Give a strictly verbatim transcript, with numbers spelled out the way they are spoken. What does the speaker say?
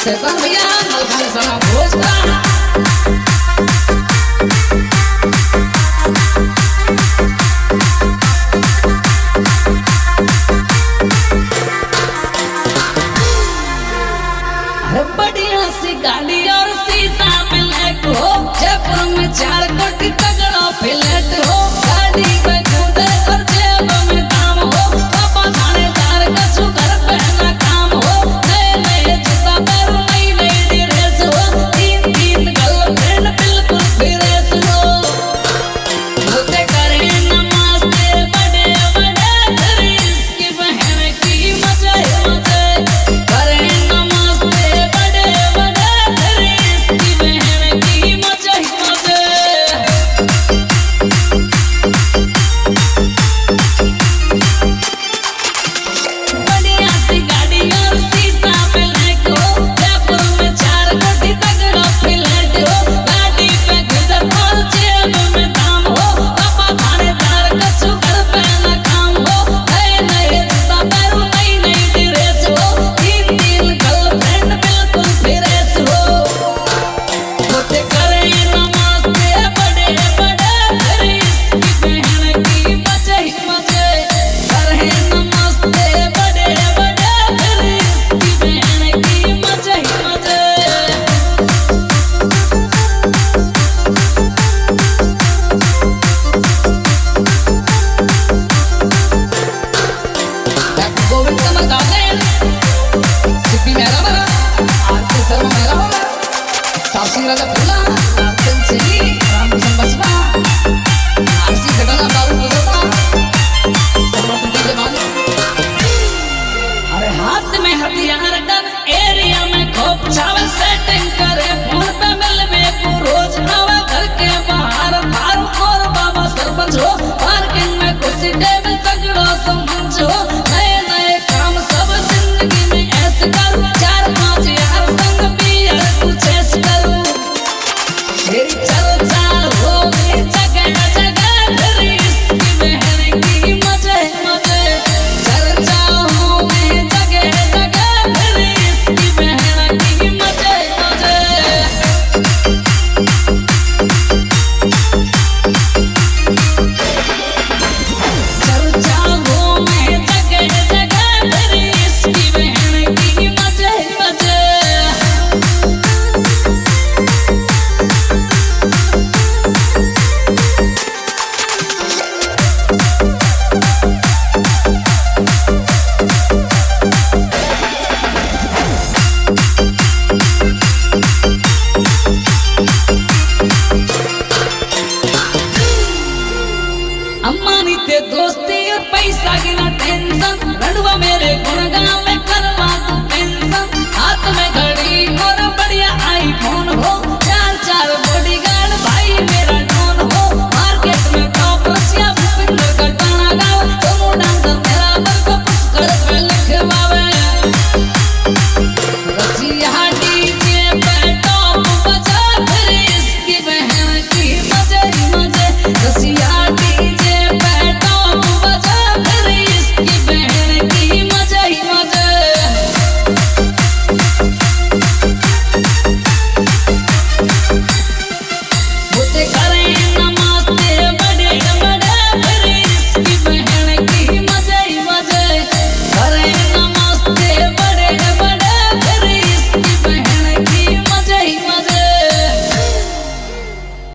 शैतान भैया नलखाने सना भोजपुरा बढ़िया सी गाड़ी और शीशा ब्लैक हो, जयपुर में चार कोटी तगड़ा फ्लैट हो, गाड़ी में कूदे और जेब में दाम हो, पापा थानेदार का सुगर पहना काम हो, नए नए जूता पैरों नई नई ड्रेस हो, तीन तीन गर्लफ्रेंड बिल्कुल फ्रेश हो, होते करे नमस्ते बड़े बड़े घर इसकी बहन की मजे मजे करे राजा फूला रामचंद्र सिंह रामचंद्र बसवा आरसी घटना बाबू बोलता समर्थ दीवान अरे हाथ में हथियार गन एरिया में खोप चावल सेटिंग